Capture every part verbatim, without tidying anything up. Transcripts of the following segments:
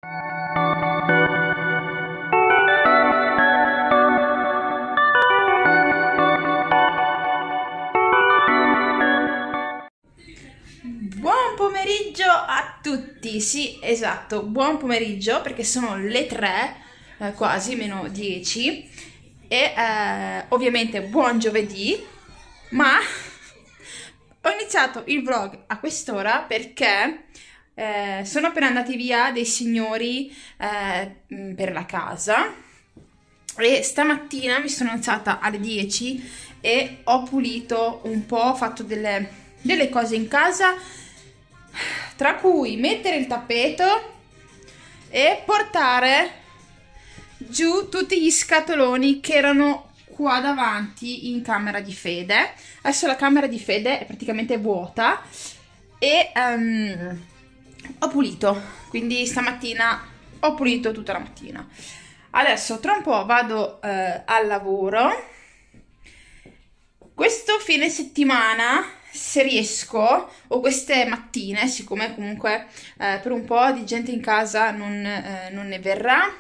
Buon pomeriggio a tutti, sì, esatto, buon pomeriggio perché sono le tre, eh, quasi, meno dieci e eh, ovviamente buon giovedì, ma ho iniziato il vlog a quest'ora perché eh, sono appena andati via dei signori eh, per la casa e stamattina mi sono alzata alle dieci e ho pulito un po', ho fatto delle, delle cose in casa, tra cui mettere il tappeto e portare giù tutti gli scatoloni che erano qua davanti in camera di Fede. Adesso la camera di Fede è praticamente vuota e um, ho pulito, quindi stamattina ho pulito tutta la mattina. Adesso tra un po' vado uh, al lavoro. Questo fine settimana, se riesco, o queste mattine, siccome comunque eh, per un po' di gente in casa non, eh, non ne verrà,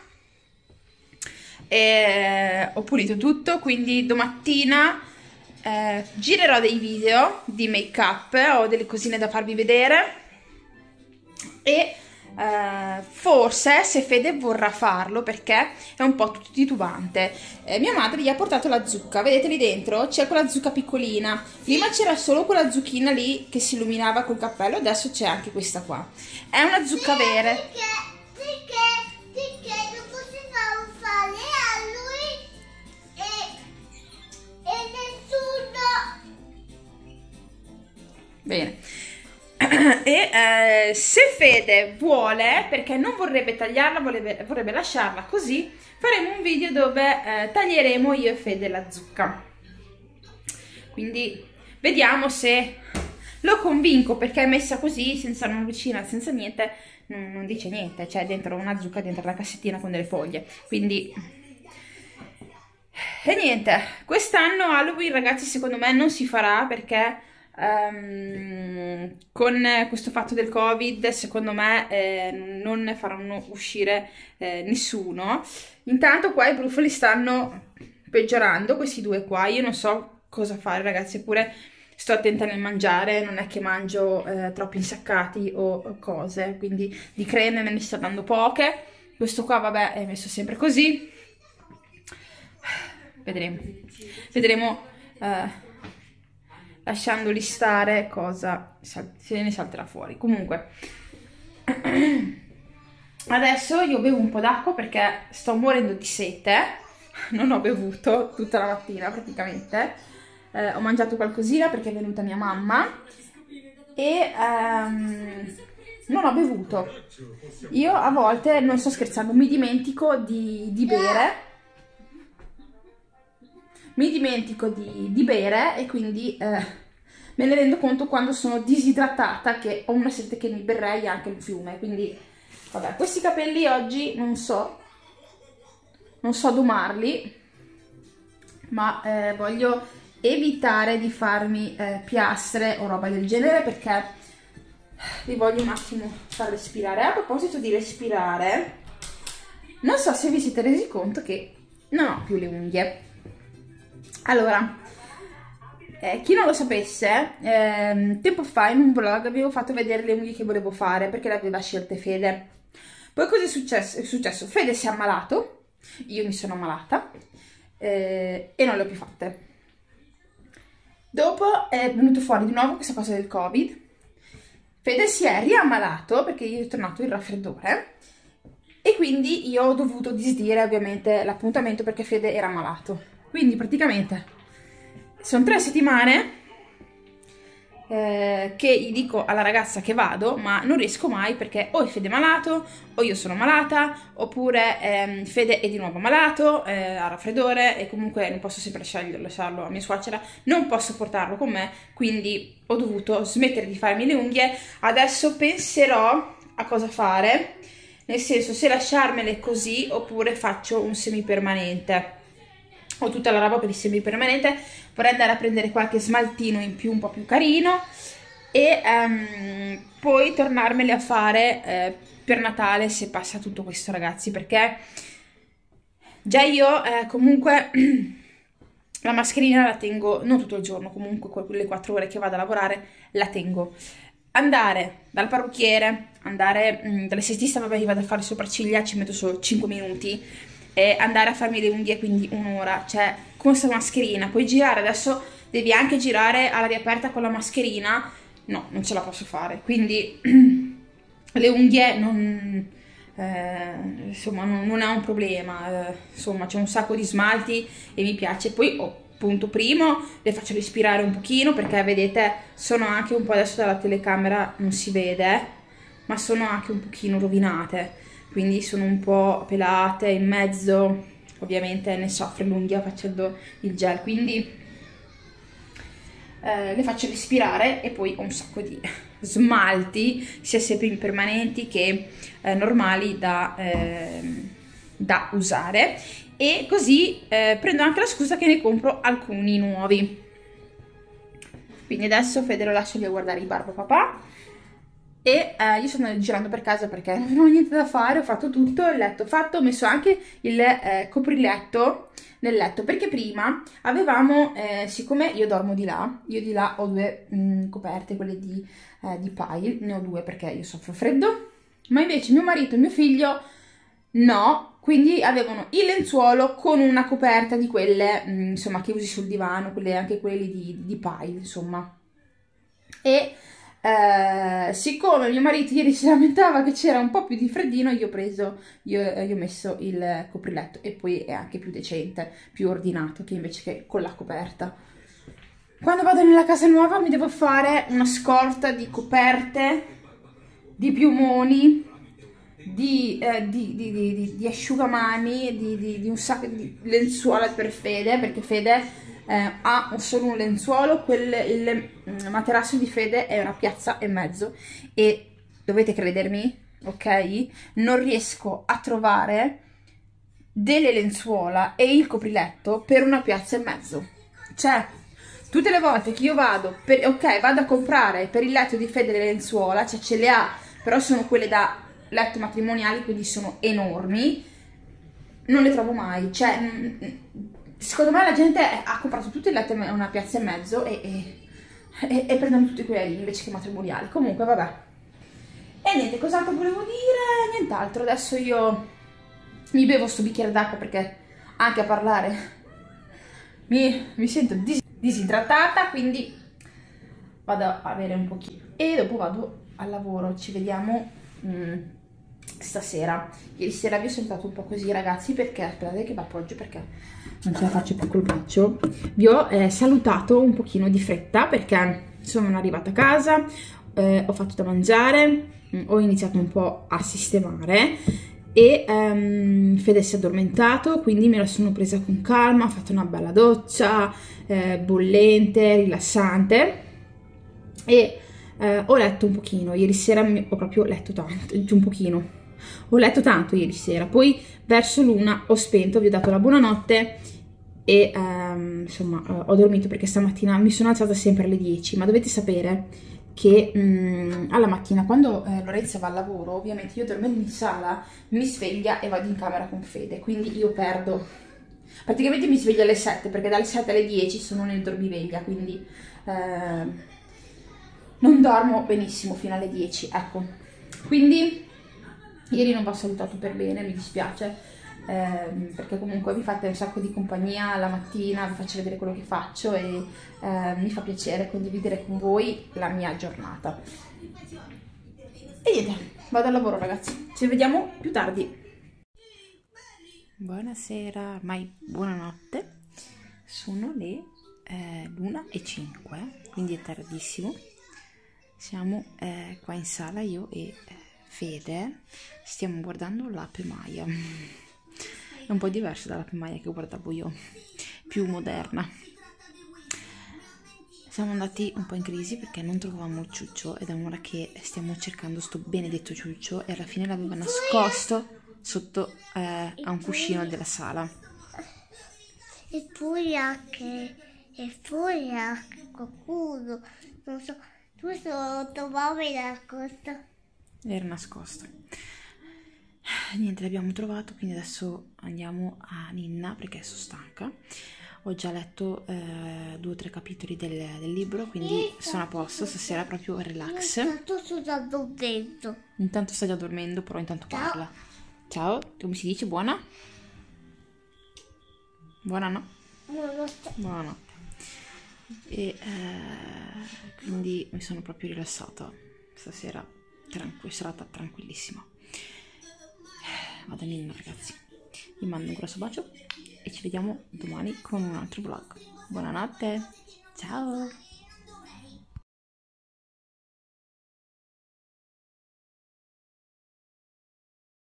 e ho pulito tutto, quindi domattina eh, girerò dei video di make up, ho delle cosine da farvi vedere e Uh, forse se Fede vorrà farlo perché è un po' titubante, eh, mia madre gli ha portato la zucca, vedete lì dentro c'è quella zucca piccolina, prima c'era solo quella zucchina lì che si illuminava col cappello, adesso c'è anche questa qua, è una zucca vera. Perché, perché, perché non possiamo fare a lui e, e nessuno. Bene. E eh, se Fede vuole, perché non vorrebbe tagliarla, vorrebbe, vorrebbe lasciarla così, faremo un video dove eh, taglieremo io e Fede la zucca. Quindi vediamo se lo convinco, perché è messa così, senza una vicina, senza niente, non, non dice niente, c'è dentro una zucca dentro la cassettina con delle foglie, quindi... E niente, quest'anno Halloween, ragazzi, secondo me non si farà perché... Um, con questo fatto del Covid secondo me eh, non ne faranno uscire eh, nessuno. Intanto qua i brufoli stanno peggiorando, questi due qua, io non so cosa fare, ragazzi, eppure sto attenta nel mangiare, non è che mangio eh, troppi insaccati o cose, quindi di creme me ne sto dando poche. Questo qua vabbè è messo sempre così, vedremo vedremo eh, lasciandoli stare cosa se ne salterà fuori. Comunque adesso io bevo un po' d'acqua perché sto morendo di sete, non ho bevuto tutta la mattina praticamente, eh, ho mangiato qualcosina perché è venuta mia mamma e um, non ho bevuto. Io a volte, non sto scherzando, mi dimentico di, di bere mi dimentico di, di bere e quindi eh, me ne rendo conto quando sono disidratata che ho una sete che mi berrei anche il fiume. Quindi vabbè, questi capelli oggi non so non so domarli, ma eh, voglio evitare di farmi eh, piastre o roba del genere perché li voglio un attimo far respirare. A proposito di respirare, non so se vi siete resi conto che non ho più le unghie. Allora, eh, chi non lo sapesse, eh, tempo fa in un vlog avevo fatto vedere le unghie che volevo fare perché le aveva scelte Fede. Poi cosa è successo? È successo? Fede si è ammalato, io mi sono ammalata eh, e non le ho più fatte. Dopo è venuto fuori di nuovo questa cosa del Covid. Fede si è riammalato perché gli è tornato il raffreddore e quindi io ho dovuto disdire ovviamente l'appuntamento perché Fede era ammalato. Quindi praticamente sono tre settimane eh, che gli dico alla ragazza che vado, ma non riesco mai perché o è Fede malato, o io sono malata, oppure ehm, Fede è di nuovo malato, eh, ha raffreddore e comunque non posso sempre lasciarlo, lasciarlo a mia suocera, non posso portarlo con me, quindi ho dovuto smettere di farmi le unghie. Adesso penserò a cosa fare, nel senso se lasciarmele così oppure faccio un semipermanente. Ho tutta la roba per il semipermanente, vorrei andare a prendere qualche smaltino in più un po' più carino e um, poi tornarmeli a fare eh, per Natale se passa tutto questo, ragazzi, perché già io eh, comunque la mascherina la tengo non tutto il giorno, comunque quelle quattro ore che vado a lavorare la tengo. Andare dal parrucchiere, andare mh, dall'estetista, vabbè, io vado a fare sopracciglia, ci metto solo cinque minuti, e andare a farmi le unghie, quindi un'ora, cioè con questa mascherina, puoi girare, adesso devi anche girare all'aria aperta con la mascherina, no, non ce la posso fare, quindi le unghie non, eh, insomma, non, non è un problema, eh, insomma, c'è un sacco di smalti e mi piace. Poi oh, punto primo, le faccio respirare un pochino, perché vedete sono anche un po', adesso dalla telecamera non si vede, ma sono anche un pochino rovinate, quindi sono un po' pelate in mezzo, ovviamente ne soffre l'unghia facendo il gel, quindi eh, le faccio respirare, e poi ho un sacco di smalti, sia semi permanenti che eh, normali da, eh, da usare, e così eh, prendo anche la scusa che ne compro alcuni nuovi. Quindi adesso Fede lo lascio lì a guardare i Barba Papà, e eh, io sto girando per casa perché non ho niente da fare, ho fatto tutto, il letto fatto, ho messo anche il eh, copriletto nel letto, perché prima avevamo, eh, siccome io dormo di là, io di là ho due mh, coperte, quelle di, eh, di pile, ne ho due perché io soffro freddo, ma invece mio marito e mio figlio no, quindi avevano il lenzuolo con una coperta di quelle, mh, insomma, che usi sul divano, quelle, anche quelle di, di pile, insomma. E eh, siccome mio marito ieri si lamentava che c'era un po' più di freddino, io ho preso, io, io ho messo il copriletto, e poi è anche più decente, più ordinato, che invece che con la coperta. Quando vado nella casa nuova mi devo fare una scorta di coperte, di piumoni, di, eh, di, di, di, di, di asciugamani, di, di, di un sacco di lenzuola per Fede, perché Fede eh, ha solo un lenzuolo, quel, il materasso di Fede è una piazza e mezzo, e dovete credermi, ok? Non riesco a trovare delle lenzuola e il copriletto per una piazza e mezzo, cioè tutte le volte che io vado, per, ok, vado a comprare per il letto di Fede le lenzuola, cioè ce le ha, però sono quelle da letto matrimoniali, quindi sono enormi, non le trovo mai, cioè secondo me la gente ha comprato tutto il letto a una piazza e mezzo, e, e, e, e prendono tutti quelli invece che matrimoniali. Comunque vabbè, e niente, cos'altro volevo dire? Nient'altro, adesso io mi bevo sto bicchiere d'acqua, perché anche a parlare mi, mi sento dis disidratata, quindi vado a bere un pochino e dopo vado al lavoro. Ci vediamo mm, stasera. Ieri sera vi ho sentato un po' così, ragazzi, perché aspettate che vi appoggio, perché non ce la faccio più col braccio. Vi ho eh, salutato un pochino di fretta, perché sono arrivata a casa, eh, ho fatto da mangiare, mh, ho iniziato un po' a sistemare, e um, Fede si è addormentato, quindi me la sono presa con calma, ho fatto una bella doccia eh, bollente, rilassante, e eh, ho letto un pochino. Ieri sera ho proprio letto tanto, un pochino ho letto tanto ieri sera, poi verso l'una ho spento, vi ho dato la buonanotte, e um, insomma ho dormito, perché stamattina mi sono alzata sempre alle dieci, ma dovete sapere che um, alla mattina, quando eh, Lorenza va al lavoro, ovviamente io dormendo in sala mi sveglia e vado in camera con Fede, quindi io perdo, praticamente mi sveglio alle sette, perché dalle sette alle dieci sono nel dormiveglia, quindi eh, non dormo benissimo fino alle dieci, ecco. Quindi ieri non vi ho salutato per bene, mi dispiace, eh, perché comunque vi fate un sacco di compagnia la mattina, vi faccio vedere quello che faccio, e eh, mi fa piacere condividere con voi la mia giornata. E niente, vado al lavoro, ragazzi, ci vediamo più tardi. Buonasera, ormai buonanotte, sono le eh, l'una e cinque, quindi è tardissimo. Siamo eh, qua in sala, io e eh, Fede stiamo guardando l'Ape Maya. È un po' diverso dall'Ape Maya che guardavo io, più moderna. Siamo andati un po' in crisi perché non trovavamo il ciuccio, ed è un'ora che stiamo cercando sto benedetto ciuccio, e alla fine l'avevo nascosto sotto eh, a un cuscino della sala. E poi anche, e poi anche qualcuno, non so, tu lo trovavi nascosto? Era nascosto. Niente, l'abbiamo trovato, quindi adesso andiamo a Ninna perché sono stanca. Ho già letto eh, due o tre capitoli del, del libro, quindi sono a posto, stasera proprio relax. Intanto sto già dormendo. Intanto sta già dormendo, però intanto Ciao. parla. Ciao, come si dice? Buona? Buona no? Non lo so. Buonanotte. E eh, quindi mi sono proprio rilassata stasera, tranqu- serata tranquillissima. Vado a Ninna, ragazzi. Vi mando un grosso bacio e ci vediamo domani con un altro vlog. Buonanotte, ciao!